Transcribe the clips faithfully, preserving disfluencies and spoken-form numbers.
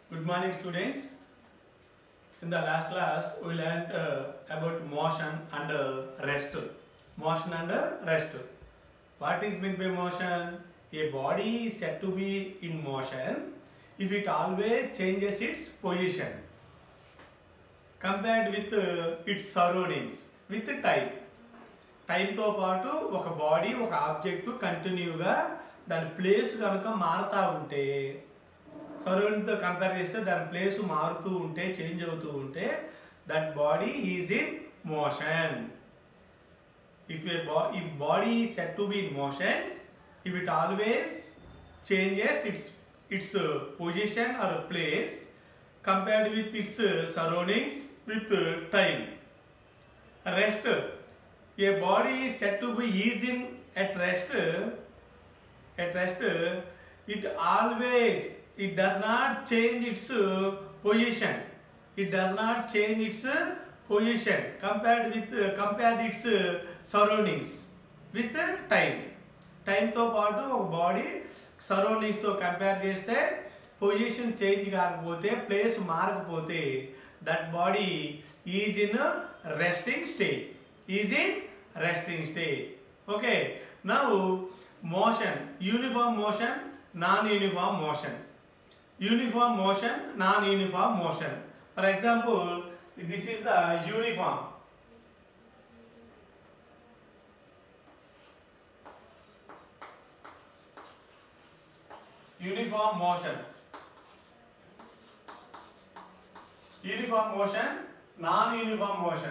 Good morning, students. In the last class, we learned uh, about motion and uh, rest. Motion and uh, rest. What is meant by motion? A body is said to be in motion if it always changes its position compared with uh, its surroundings with time. Time తో పాటు ఒక body ఒక object కంటిన్యూగా దాని place కనుక మారుతూ ఉంటే సరౌండింగ్తో compare చేస్తే దాని ప్లేస్ మారుతూ ఉంటే చేంజ్ అవుతూ ఉంటే that body is in motion. If a బా if body is set to be in motion if it always changes its its position or place compared with its surroundings with time. Rest. A body is said to be is in at rest. At rest, it always it does not change its position. It does not change its position compared with compared its surroundings with time. Time తో పాటు ఒక body surroundings తో compare చేస్తే position change కాకపోతే place మారకపోతే that body is in resting state. Is in resting state. Okay. Now motion, uniform motion, non-uniform motion. Uniform motion, non-uniform motion. For example, this is the uniform. Uniform motion. Uniform motion, non-uniform motion.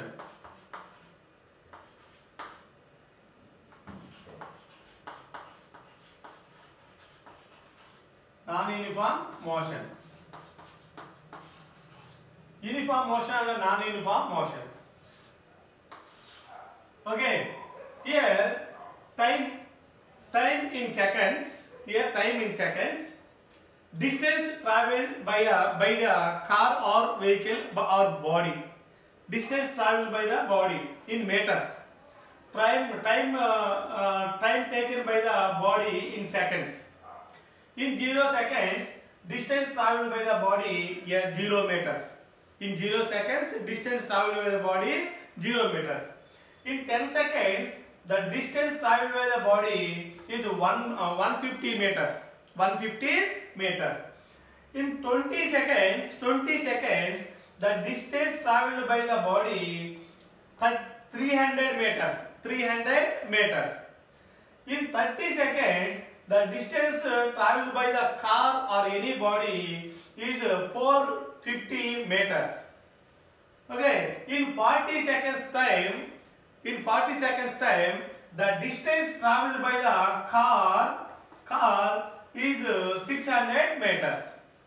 Non-uniform motion. Uniform motion and non-uniform motion. Okay. Here time time in seconds. Here time in seconds. Distance travelled by a by the car or vehicle or body. Distance travelled by the body in meters. Time time uh, uh, time taken by the body in seconds. In zero seconds, distance travelled by the body is zero meters. In zero seconds, distance travelled by the body zero meters. In ten seconds, the distance travelled by the body is one uh, one hundred fifty meters. one hundred fifty meters. In twenty seconds, twenty seconds, the distance travelled by the body is three hundred meters. three hundred meters. In thirty seconds, the distance uh, travelled by the car or any body is uh, four hundred fifty meters. Okay. In forty seconds time, in forty seconds time, the distance travelled by the car car is uh, six hundred meters.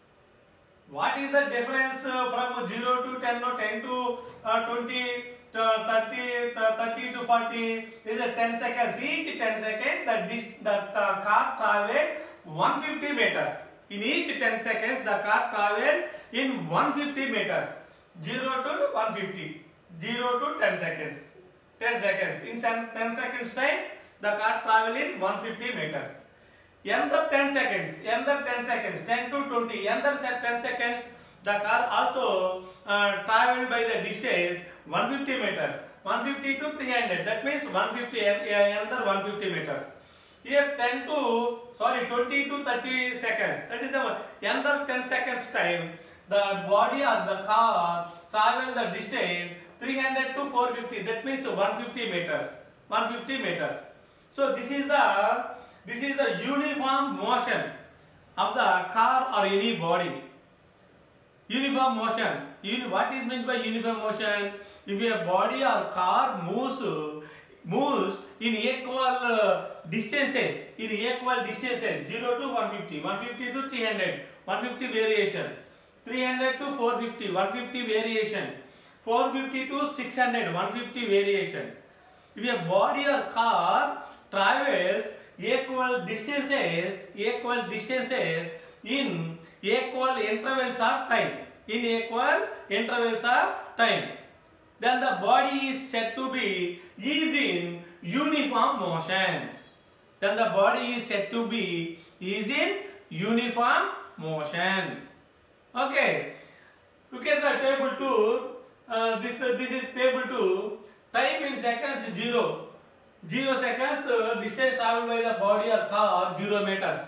What is the difference uh, from zero to ten or ten to uh, twenty? Uh, thirty, uh, thirty to forty is a ten seconds. Each ten seconds, the dis the uh, car travelled one hundred fifty meters. In each ten seconds, the car travelled in one hundred fifty meters. zero to one hundred fifty. zero to ten seconds. ten seconds. In ten seconds time, the car travelled in one hundred fifty meters. Another ten seconds. Another ten seconds. ten to twenty. Another ten seconds, the car also uh, travelled by the distance one hundred fifty meters. one hundred fifty to three hundred. That means one hundred fifty another one hundred fifty meters. Here ten to sorry twenty to thirty seconds. That is the another ten seconds time. The body or the car travel the distance three hundred to four hundred fifty. That means one hundred fifty meters. one hundred fifty meters. So this is the this is the uniform motion of the car or any body. Uniform motion. What is meant by uniform motion? If a body or car moves moves in equal uh, distances, in equal distances, zero to one hundred fifty, one hundred fifty to three hundred, one hundred fifty variation, three hundred to four hundred fifty, one hundred fifty variation, four hundred fifty to six hundred, one hundred fifty variation. If a body or car travels equal distances, equal distances in equal intervals of time, in equal intervals of time, then the body is said to be is in uniform motion. Then the body is said to be is in uniform motion. Okay. Look at the table two. Uh, this uh, this is table two. Time in seconds zero. Zero seconds. Uh, distance traveled by the body or car zero meters.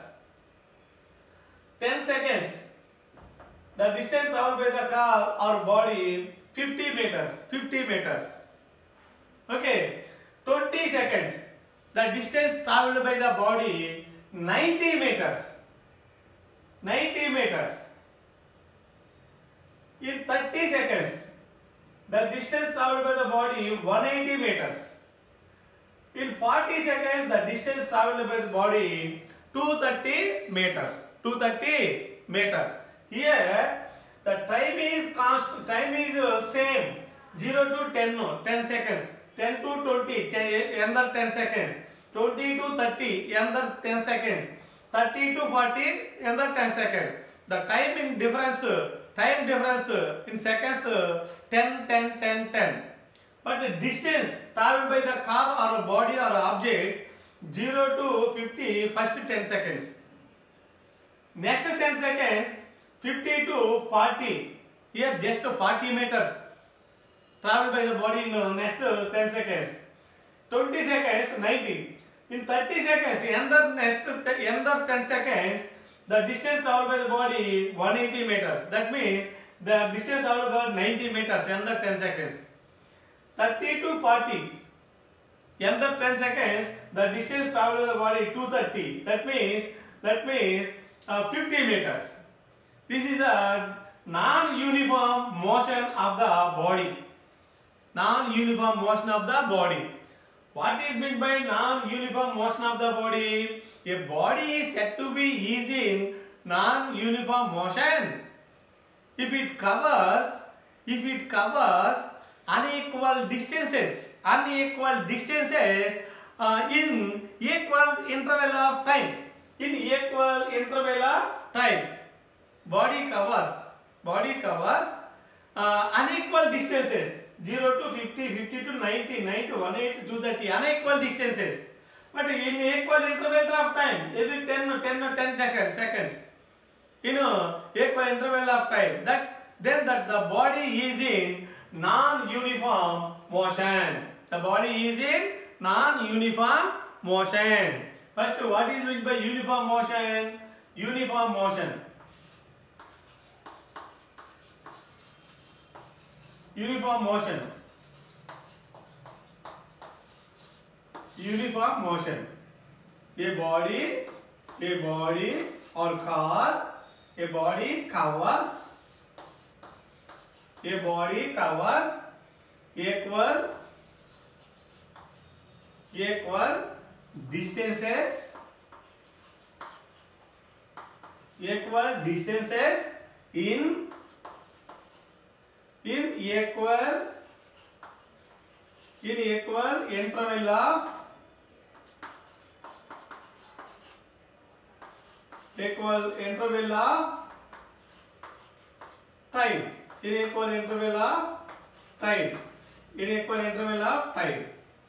Ten seconds. The distance traveled by the car or body fifty meters. Fifty meters. Okay. Twenty seconds. The distance traveled by the body ninety meters. Ninety meters. In thirty seconds, the distance traveled by the body one hundred eighty meters. In forty seconds, the distance traveled by the body two hundred thirty meters. two hundred thirty meters. Here, the time is constant. Time is uh, same. zero to ten, ten seconds. ten to twenty, ten, another ten seconds. twenty to thirty, another ten seconds. thirty to forty, another ten seconds. The time in difference. Time difference in seconds ten, ten, ten, ten. But the distance traveled by the car or a body or object zero to fifty first ten seconds. Next ten seconds fifty to forty. Here just forty meters traveled by the body in next ten seconds. twenty seconds ninety. In thirty seconds another next another ten seconds. The distance traveled by the body one hundred eighty meters. That means the distance traveled by ninety meters another ten seconds. thirty to forty. Another ten seconds the distance traveled by the body two hundred thirty. That means that means uh, fifty meters. This is a non-uniform motion of the body. Non-uniform motion of the body. What is meant by non-uniform motion of the body? A body is said to be is in non-uniform motion if it covers if it covers unequal distances unequal distances uh, in equal interval of time in equal interval of time. Body covers body covers uh, unequal distances zero to fifty, fifty to ninety, ninety to one hundred eighty, two hundred thirty unequal distances. But in equal interval of time, every ten, ten, ten seconds, seconds, you know, equal interval of time, that then that the body is in non-uniform motion. The body is in non-uniform motion. First, what is meant by uniform motion? Uniform motion. Uniform motion. Uniform motion. A body, a body or car, a body covers, a body covers equal, equal distances, equal distances in, in equal, in equal interval of equal interval of time. In equal interval of time. In equal interval of time.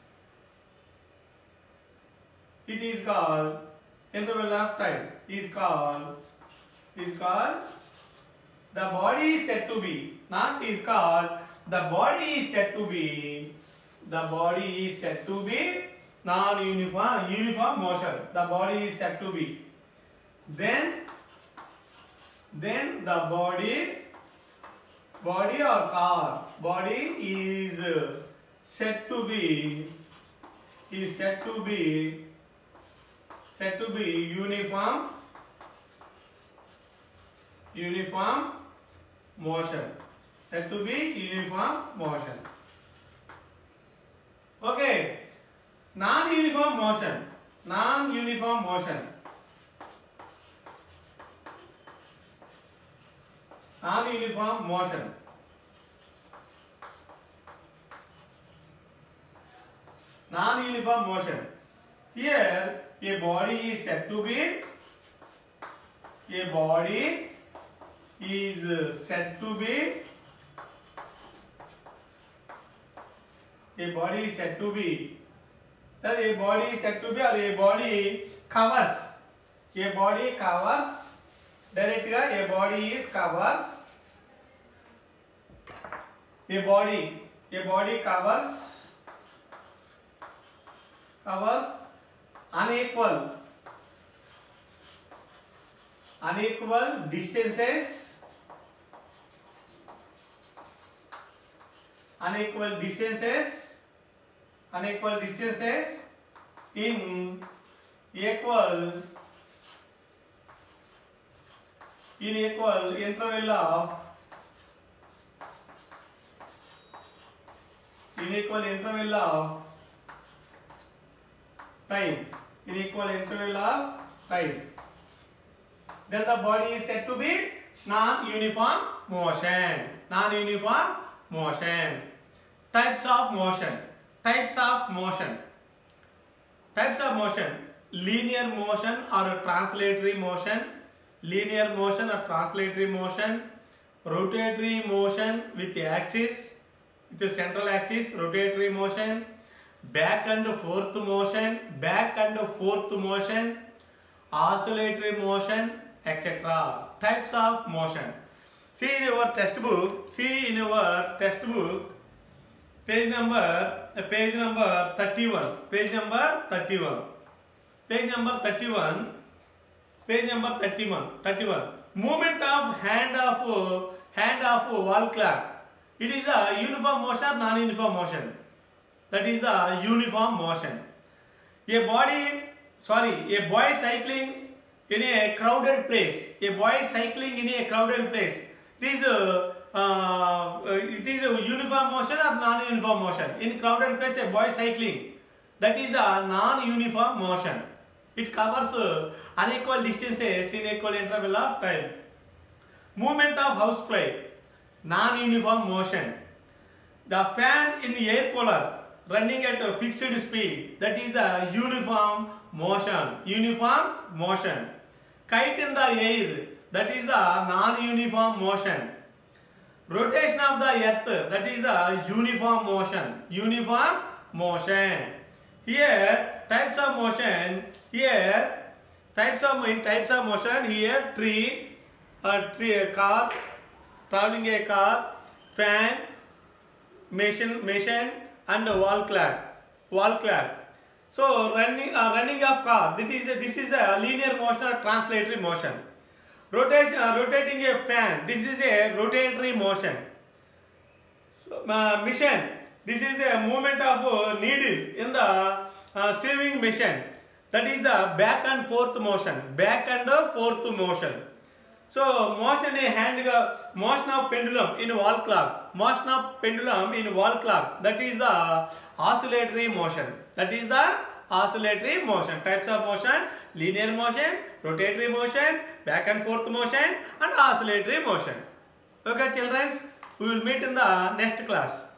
It is called interval of time. Is called is called the body is said to be. Not is called the body is said to be. The body is said to be non-uniform uniform motion. The body is said to be. Then, then the body, body or car, body is said to be, is said to be, said to be uniform, uniform motion. Said to be uniform motion. Okay, non-uniform motion, non-uniform motion. Non-uniform motion. Non-uniform motion. Here, a body is said to be, a body is said to be, a body is said to be, that a body is said to be or a body covers, a body covers Direct ga a body is covers. A body, a body covers, covers unequal, unequal distances, unequal distances, unequal distances in equal, in equal interval of, in equal interval of time, in equal interval of time, then the body is said to be non-uniform motion. Non-uniform motion. Types of motion. Types of motion. Types of motion. Linear motion or translatory motion. Linear motion or translatory motion. Rotatory motion with the axis, with the central axis, rotatory motion. Back and forth motion. Back and forth motion. Oscillatory motion, et cetera. Types of motion. See in your textbook. See in your textbook. Page number, page number thirty-one. Page number thirty-one. Page number thirty-one. Page number thirty-one. thirty-one. Movement of hand of hand of wall clock. It is a uniform motion or non-uniform motion. That is the uniform motion. A body, sorry, a boy cycling in a crowded place. A boy cycling in a crowded place. It is a, uh, it is a uniform motion or non-uniform motion. In crowded place, a boy cycling. That is the non-uniform motion. It covers uh, unequal distances in equal interval of time. Movement of housefly, non-uniform motion. The fan in the air cooler running at a fixed speed, that is a uniform motion. Uniform motion. Kite in the air, that is a non-uniform motion. Rotation of the earth, that is a uniform motion. Uniform motion. Here types of motion. Here types of in types of motion. Here tree, a tree, a car, traveling a car, fan, machine, machine, and wall clock. Wall clock. So running, uh, running of car. This is a, this is a linear motion or translatory motion. Rotation, uh, rotating a fan. This is a rotatory motion. So, uh, machine. This is a movement of uh, needle in the uh, sewing machine. That is the back and forth motion. Back and forth motion. So motion in hand, motion of pendulum in wall clock. Motion of pendulum in wall clock. That is the oscillatory motion. That is the oscillatory motion. Types of motion: linear motion, rotatory motion, back and forth motion, and oscillatory motion. Okay, children, we will meet in the next class.